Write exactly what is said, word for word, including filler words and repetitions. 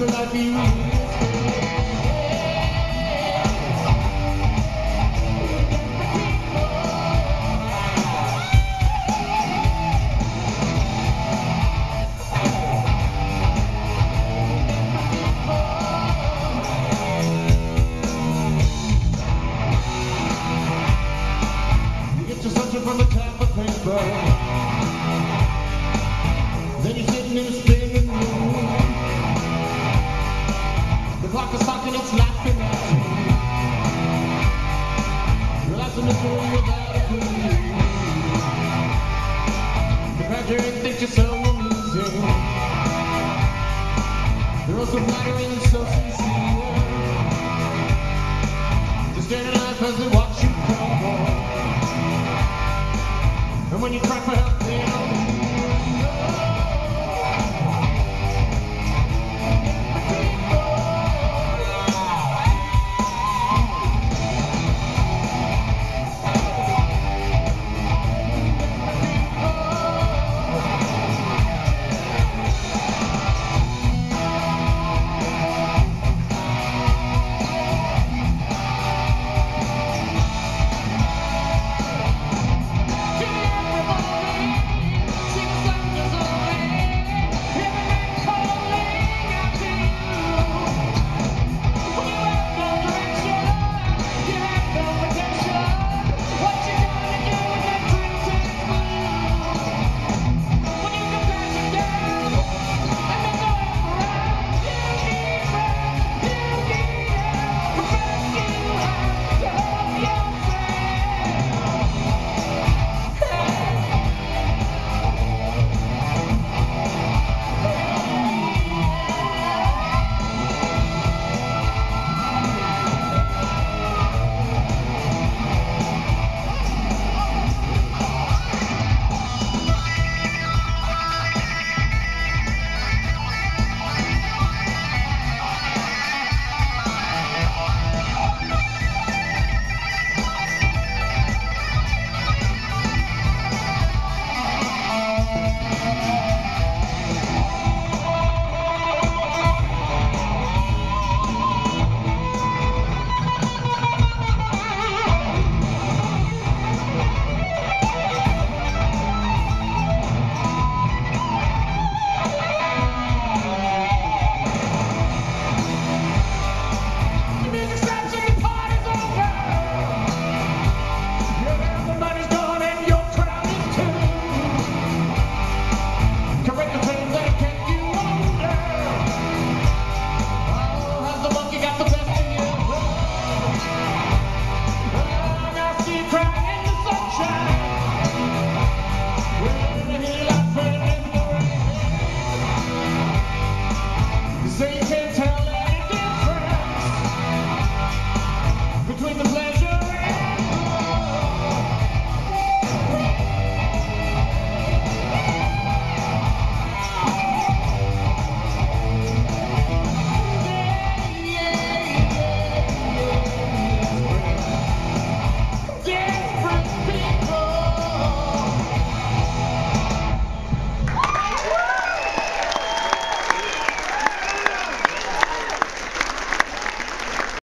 the life you live. From a type of paper, then you're sitting in a spinning room. The clock is talking, it's laughing at you. Realizing the story without a clue. The graduate thinks you're so amusing. You're also flattering and so sincere. Just standing life as they watch you crumble. And when you cry for help, they don't. Say